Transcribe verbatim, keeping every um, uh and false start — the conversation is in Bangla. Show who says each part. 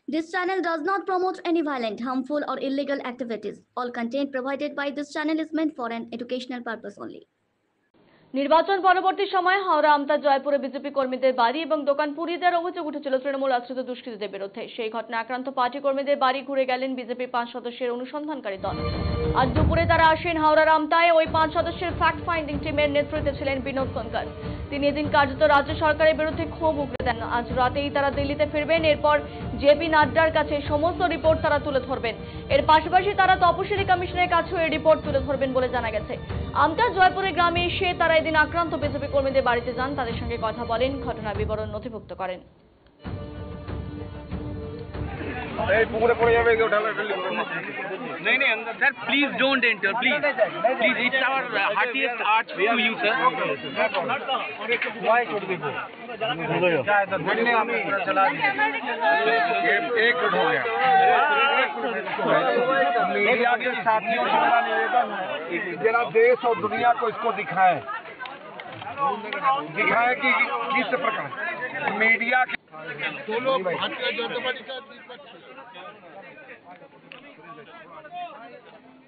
Speaker 1: This channel does not promote any violent, harmful, or illegal activities. All content provided by this channel is meant for an educational purpose only.
Speaker 2: নির্বাচন পরবর্তী সময়ে হাওড়া আমতা জয়পুরে বিজেপি কর্মীদের বাড়ি এবং দোকান পুড়িয়ে দেওয়ার অভিযোগ উঠেছিল তৃণমূল আশ্রিত দুষ্কৃতীদের বিরুদ্ধে। সেই ঘটনায় আক্রান্ত পার্টি কর্মীদের বাড়ি ঘুরে গেলেন বিজেপির পাঁচ সদস্যের অনুসন্ধানকারী দল। আজ দুপুরে তারা আসেন হাওড়ার আমতায়। ওই পাঁচ সদস্যের ফ্যাক্ট ফাইন্ডিং টিমের নেতৃত্বে ছিলেন বিনোদ সনকার। তিনি এদিন কার্যত রাজ্য সরকারের বিরুদ্ধে ক্ষোভ উগড়ে দেন। আজ রাতেই তারা দিল্লিতে ফিরবেন। এরপর জেপি নাড্ডার কাছে সমস্ত রিপোর্ট তারা তুলে ধরবেন। এর পাশাপাশি তারা তপশিলি কমিশনের কাছেও এই রিপোর্ট তুলে ধরবেন বলে জানা গেছে। আমতা জয়পুরে গ্রামে এসে তারা এদিন আক্রান্ত বিজেপি কর্মীদের বাড়িতে যান, তাদের সঙ্গে কথা বলেন, ঘটনার বিবরণ নথিভুক্ত করেন।
Speaker 3: नहीं नहीं अंदर sir please don't enter please please it's our heartiest arch to you sir एक हो गया मीडिया के साथियों से मेरा निवेदन है जरा देश और दुनिया को इसको दिखाएं दिखाएं कि किस प्रकार मीडिया के दोनों भारतीय जनता पार्टी का